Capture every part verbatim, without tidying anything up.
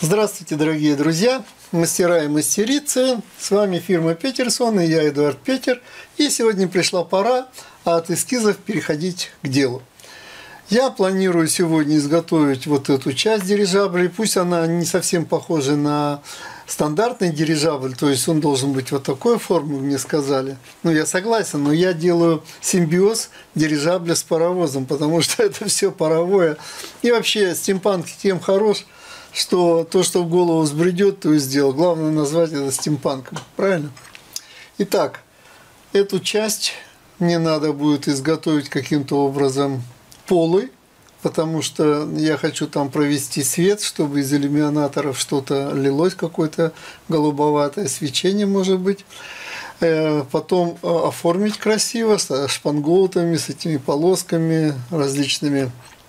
Здравствуйте, дорогие друзья, мастера и мастерицы. С вами фирма Петерсон и я, Эдуард Петер. И сегодня пришла пора от эскизов переходить к делу. Я планирую сегодня изготовить вот эту часть дирижабля. Пусть она не совсем похожа на стандартный дирижабль, то есть он должен быть вот такой формы, мне сказали. Ну, я согласен, но я делаю симбиоз дирижабля с паровозом, потому что это все паровое. И вообще стимпанк тем хорош, что то, что в голову взбредет, то и сделал. Главное назвать это стимпанком. Правильно? Итак, эту часть мне надо будет изготовить каким-то образом полой, потому что я хочу там провести свет, чтобы из иллюминаторов что-то лилось, какое-то голубоватое свечение, может быть. Потом оформить красиво с шпангоутами, с этими полосками различными.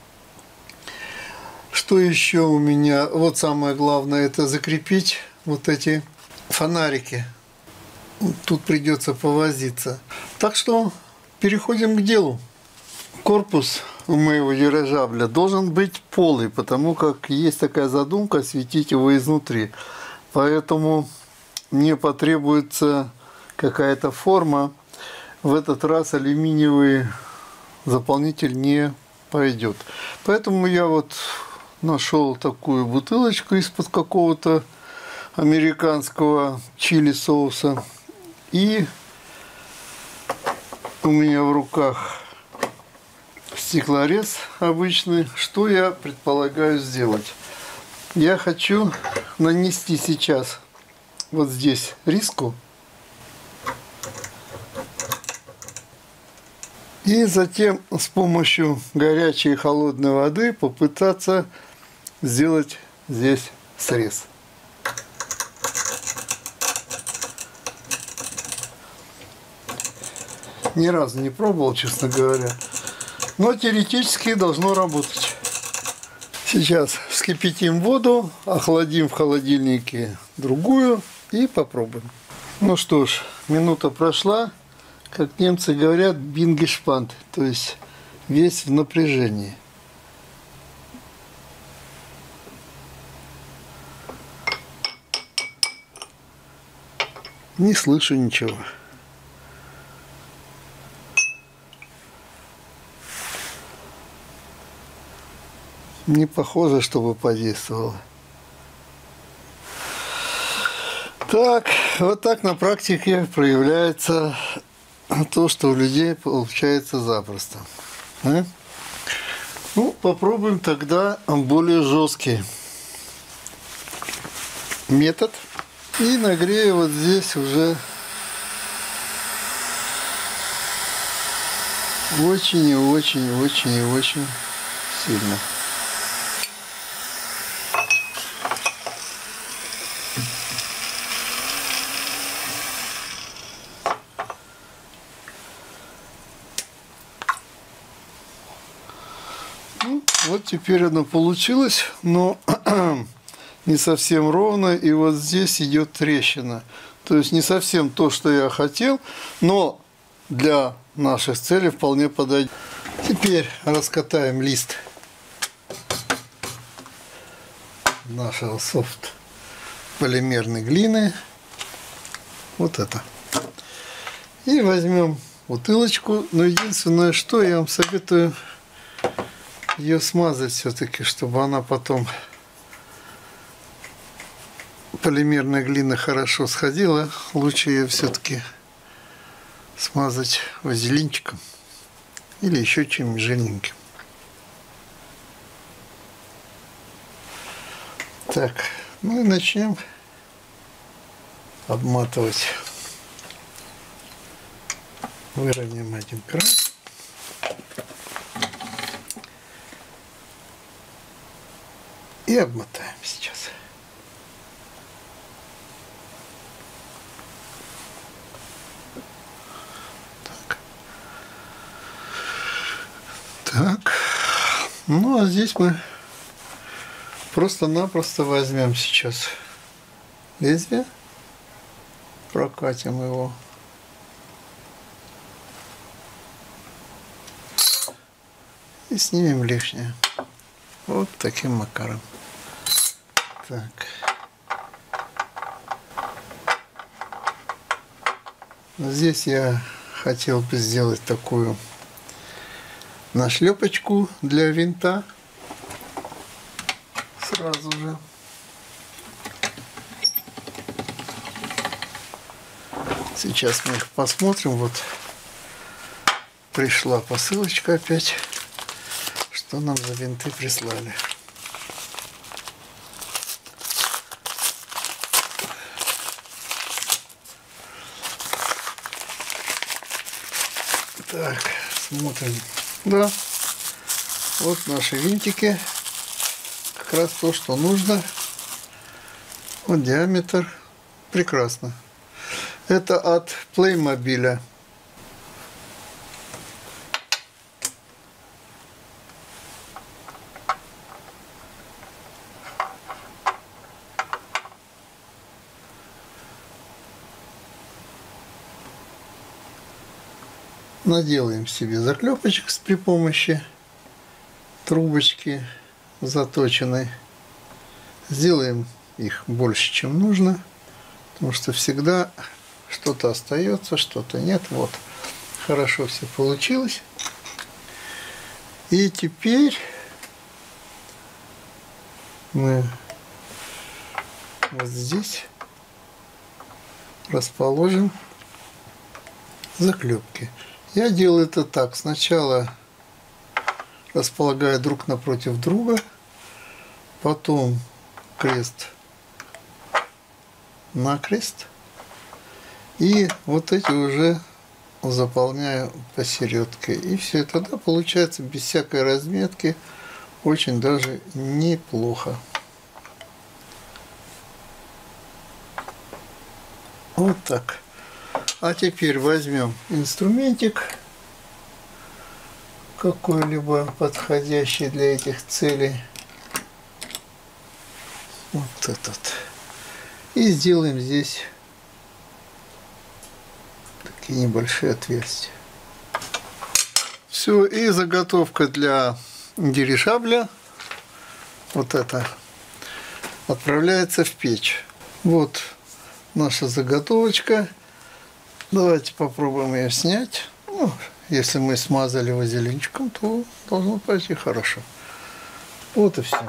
Что еще у меня? Вот самое главное, это закрепить вот эти фонарики. Тут придется повозиться. Так что переходим к делу. Корпус у моего дирижабля должен быть полый, потому как есть такая задумка осветить его изнутри. Поэтому мне потребуется какая-то форма. В этот раз алюминиевый заполнитель не пойдет. Поэтому я вот нашел такую бутылочку из-под какого-то американского чили соуса. И у меня в руках стеклорез обычный. Что я предполагаю сделать? Я хочу нанести сейчас вот здесь риску. И затем с помощью горячей и холодной воды попытаться сделать здесь срез. Ни разу не пробовал, честно говоря. Но теоретически должно работать. Сейчас вскипятим воду, охладим в холодильнике другую и попробуем. Ну что ж, минута прошла. Как немцы говорят, бингешпант, то есть весь в напряжении. Не слышу ничего. Не похоже, чтобы подействовало. Так, вот так на практике проявляется то, что у людей получается запросто. А? Ну, попробуем тогда более жесткий метод. И нагрею вот здесь уже очень и очень и очень и очень сильно. Ну, вот теперь оно получилось, но не совсем ровно, и вот здесь идет трещина. То есть не совсем то, что я хотел, но для наших целей вполне подойдет. Теперь раскатаем лист нашего софт полимерной глины. Вот это. И возьмем бутылочку. Но единственное, что я вам советую ее смазать все-таки, чтобы она потом, полимерная глина, хорошо сходила. Лучше ее все-таки смазать вазелинчиком или еще чем-нибудь жирненьким. Так, ну и начнем обматывать. Выровняем один край. И обмотаем сейчас. Так. Так. Ну, а здесь мы просто-напросто возьмем сейчас лезвие, прокатим его и снимем лишнее. Вот таким макаром. Так. Здесь я хотел бы сделать такую нашлепочку для винта сразу же. Сейчас мы их посмотрим. Вот пришла посылочка опять. Что нам за винты прислали? Так, смотрим. Да, вот наши винтики. Как раз то, что нужно. Вот диаметр. Прекрасно. Это от Playmobil. Наделаем себе заклепочек при помощи трубочки заточенной. Сделаем их больше, чем нужно, потому что всегда что-то остается, что-то нет. Вот, хорошо все получилось. И теперь мы вот здесь расположим заклепки. Я делаю это так. Сначала располагаю друг напротив друга, потом крест на крест, и вот эти уже заполняю посередке. И все это тогда получается без всякой разметки очень даже неплохо. Вот так. А теперь возьмем инструментик какой-либо подходящий для этих целей. Вот этот. И сделаем здесь такие небольшие отверстия. Все, и заготовка для дирижабля. Вот это отправляется в печь. Вот наша заготовочка. Давайте попробуем ее снять. Ну, если мы смазали вазелинчиком, то должно пойти хорошо. Вот и все.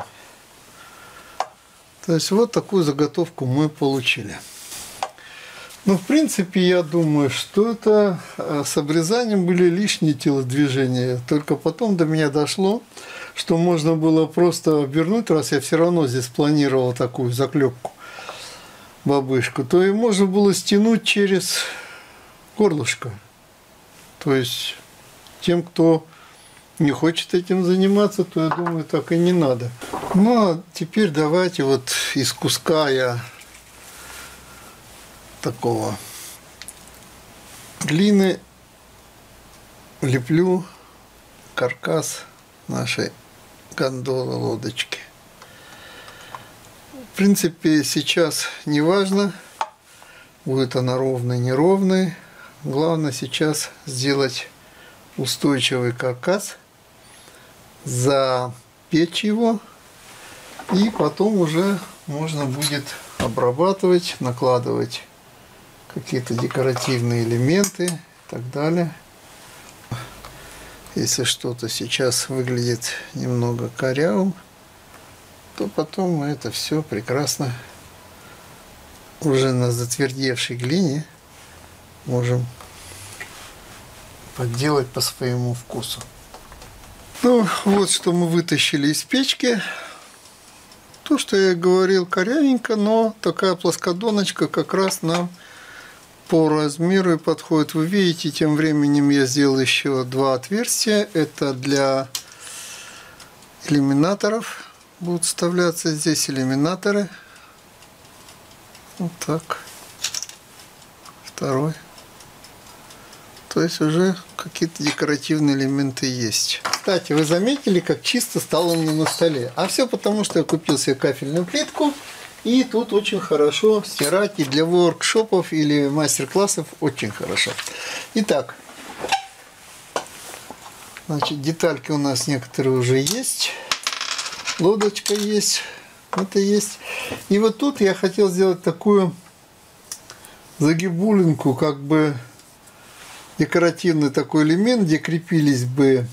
То есть вот такую заготовку мы получили. Ну, в принципе, я думаю, что это с обрезанием были лишние телодвижения. Только потом до меня дошло, что можно было просто обернуть, раз я все равно здесь планировал такую заклепку, бабышку, то и можно было стянуть через горлышко. То есть тем, кто не хочет этим заниматься, то я думаю, так и не надо. Ну а теперь давайте вот из куска я такого глины леплю каркас нашей гондолы, лодочки. В принципе, сейчас не важно, будет она ровной, неровной. Главное сейчас сделать устойчивый каркас, запечь его, и потом уже можно будет обрабатывать, накладывать какие-то декоративные элементы и так далее. Если что-то сейчас выглядит немного корявым, то потом мы это все прекрасно уже на затвердевшей глине можем подделать по своему вкусу. Ну, вот что мы вытащили из печки. То, что я говорил, корявенько, но такая плоскодоночка как раз нам по размеру и подходит. Вы видите, тем временем я сделал еще два отверстия. Это для иллюминаторов. Будут вставляться здесь иллюминаторы. Вот так. Второй. То есть уже какие-то декоративные элементы есть. Кстати, вы заметили, как чисто стало мне на столе? А все потому, что я купил себе кафельную плитку. И тут очень хорошо стирать. И для воркшопов или мастер-классов очень хорошо. Итак, значит, детальки у нас некоторые уже есть. Лодочка есть. это есть. И вот тут я хотел сделать такую загибулинку, как бы декоративный такой элемент, где крепились бы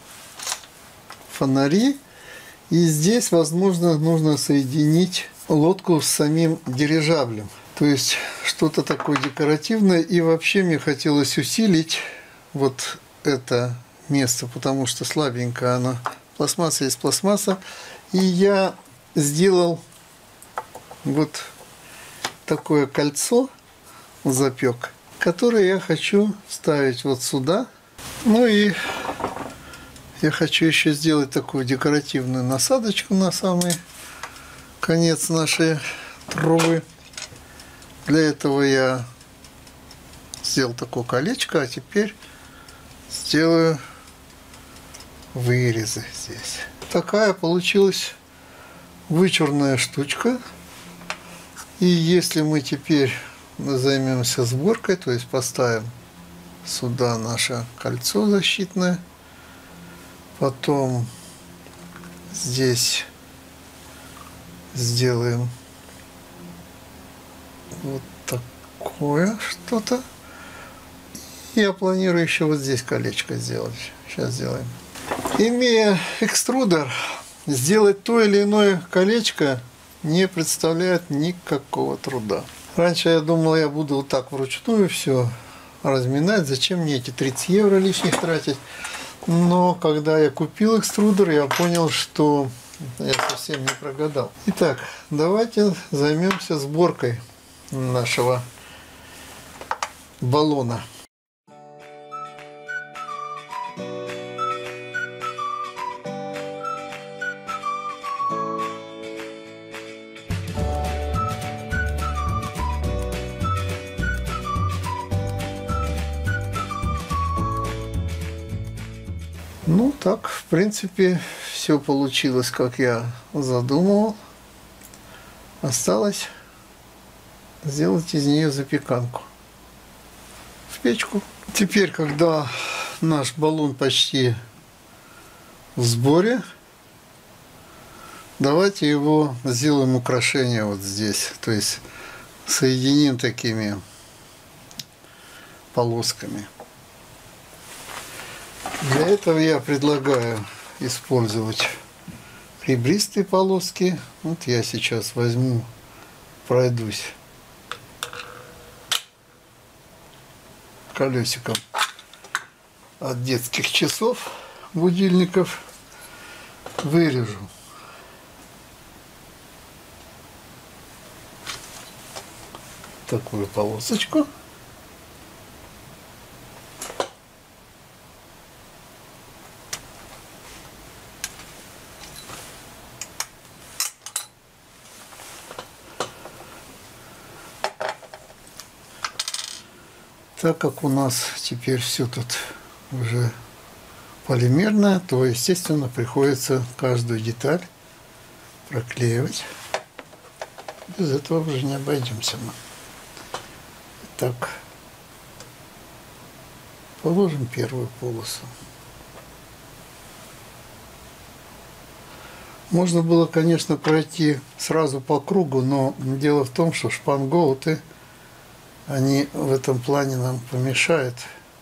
фонари. И здесь, возможно, нужно соединить лодку с самим дирижаблем. То есть что-то такое декоративное. И вообще мне хотелось усилить вот это место, потому что слабенько оно. Пластмасса есть пластмасса. И я сделал вот такое кольцо, запек, которое я хочу ставить вот сюда. Ну и я хочу еще сделать такую декоративную насадочку на самый конец нашей трубы. Для этого я сделал такое колечко, а теперь сделаю вырезы здесь. Такая получилась вычурная штучка. И если мы теперь займемся сборкой, то есть поставим сюда наше кольцо защитное, потом здесь сделаем вот такое что-то. Я планирую еще вот здесь колечко сделать. Сейчас сделаем. Имея экструдер, сделать то или иное колечко не представляет никакого труда. Раньше я думал, я буду вот так вручную все разминать. Зачем мне эти тридцать евро лишних тратить? Но когда я купил экструдер, я понял, что я совсем не прогадал. Итак, давайте займемся сборкой нашего баллона. Ну так, в принципе, все получилось, как я задумывал. Осталось сделать из нее запеканку в печку. Теперь, когда наш баллон почти в сборе, давайте его сделаем украшение вот здесь. То есть соединим такими полосками. Для этого я предлагаю использовать ребристые полоски. Вот я сейчас возьму, пройдусь колесиком от детских часов, будильников, вырежу такую полосочку. Так как у нас теперь все тут уже полимерное, то, естественно, приходится каждую деталь проклеивать. Без этого уже не обойдемся мы. Так, положим первую полосу. Можно было, конечно, пройти сразу по кругу, но дело в том, что шпангоуты, они в этом плане нам помешают.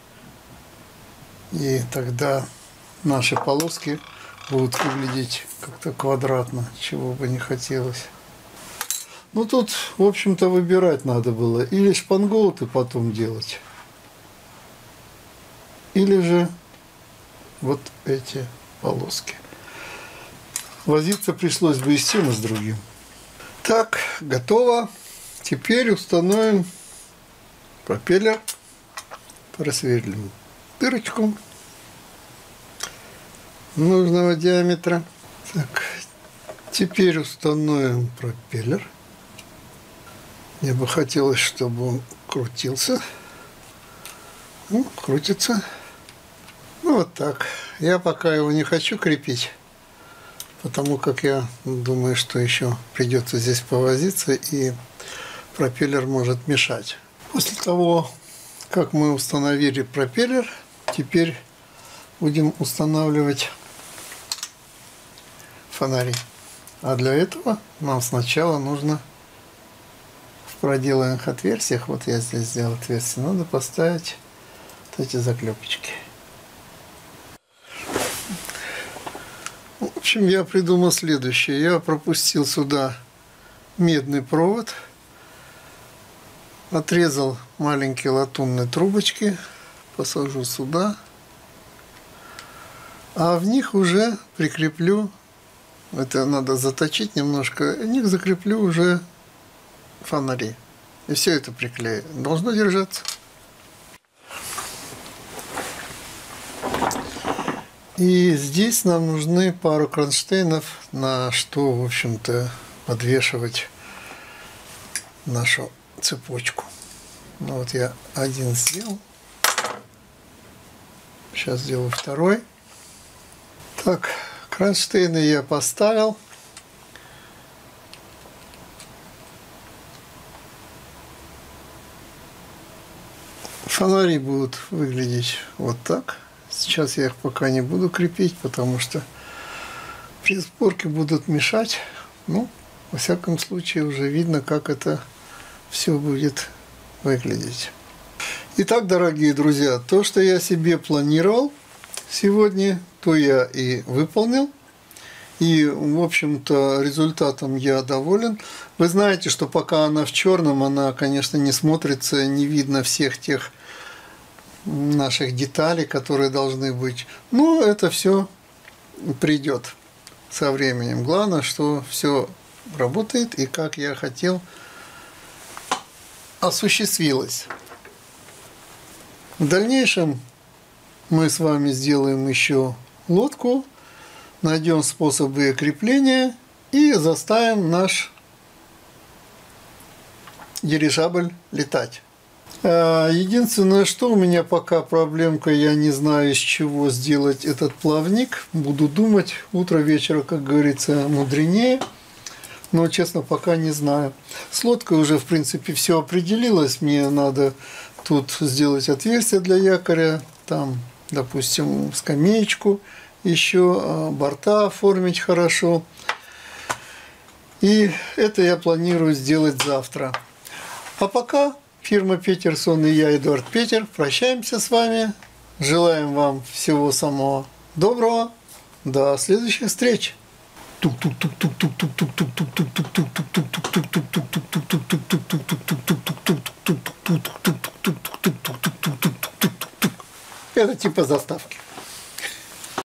И тогда наши полоски будут выглядеть как-то квадратно, чего бы не хотелось. Ну тут, в общем-то, выбирать надо было. Или шпангоуты потом делать, или же вот эти полоски. Возиться пришлось бы и с тем, и с другим. Так, готово. Теперь установим пропеллер, просверлим дырочку нужного диаметра. Так, теперь установим пропеллер. Мне бы хотелось, чтобы он крутился. Ну, крутится. Ну, вот так. Я пока его не хочу крепить, потому как я думаю, что еще придется здесь повозиться, и пропеллер может мешать. После того, как мы установили пропеллер, теперь будем устанавливать фонари. А для этого нам сначала нужно в проделанных отверстиях, вот я здесь сделал отверстие, надо поставить вот эти заклепочки. В общем, я придумал следующее. Я пропустил сюда медный провод, отрезал маленькие латунные трубочки, посажу сюда, а в них уже прикреплю, это надо заточить немножко, в них закреплю уже фонари. И все это приклею. Должно держаться. И здесь нам нужны пару кронштейнов, на что, в общем-то, подвешивать нашу цепочку. Ну вот я один сделал. Сейчас сделаю второй. Так, кронштейны я поставил. Фонари будут выглядеть вот так. Сейчас я их пока не буду крепить, потому что при сборке будут мешать. Ну, во всяком случае, уже видно, как это все будет выглядеть. Итак, дорогие друзья, то, что я себе планировал сегодня, то я и выполнил. И, в общем-то, результатом я доволен. Вы знаете, что пока она в черном, она, конечно, не смотрится, не видно всех тех наших деталей, которые должны быть. Но это все придет со временем. Главное, что все работает и как я хотел, осуществилось. В дальнейшем мы с вами сделаем еще лодку, найдем способы крепления и заставим наш дирижабль летать. Единственное, что у меня пока проблемка, я не знаю, из чего сделать этот плавник. Буду думать, утро вечера, как говорится, мудренее. Но, честно, пока не знаю. С лодкой уже, в принципе, все определилось. Мне надо тут сделать отверстие для якоря. Там, допустим, скамеечку еще, борта оформить хорошо. И это я планирую сделать завтра. А пока фирма Петерсон и я, Эдуард Петер, прощаемся с вами. Желаем вам всего самого доброго. До следующих встреч. Это типа заставки.